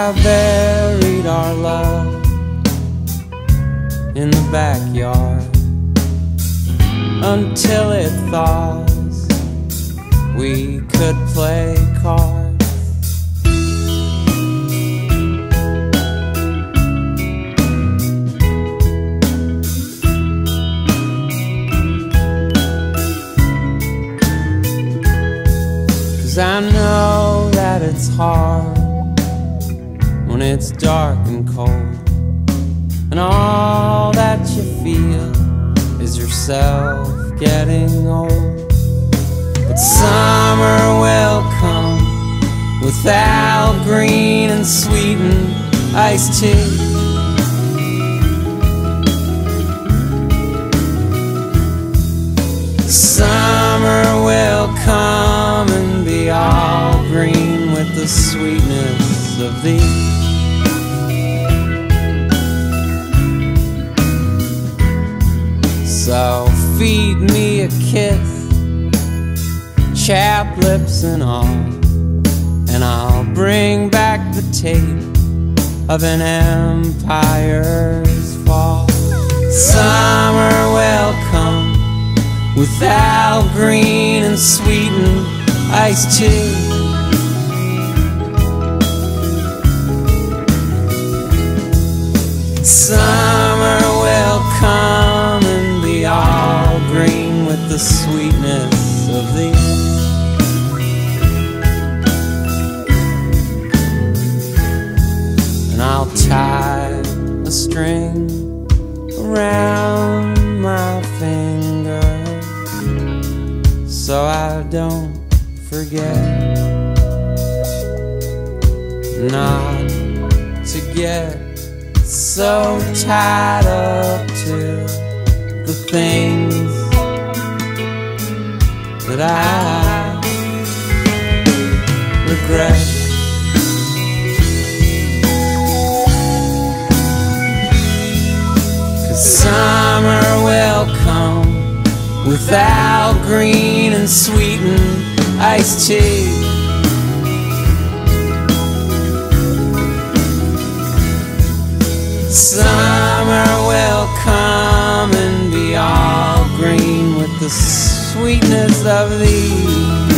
I buried our love in the backyard until it thaws. We could play cards. 'Cause I know that it's hard when it's dark and cold, and all that you feel is yourself getting old. But summer will come without green and sweetened iced tea. Summer will come and be all green with the sweetness of thee. So feed me a kiss, chapped lips and all, and I'll bring back the tape of an empire's fall. Summer will come without green and sweetened iced tea. Summer will come and be all green with the sweetness of thee. And I'll tie a string around my finger so I don't forget not to get so tied up to the things that I regret. 'Cause summer will come without green and sweetened iced tea. Summer will come and be all green with the sweetness of thee.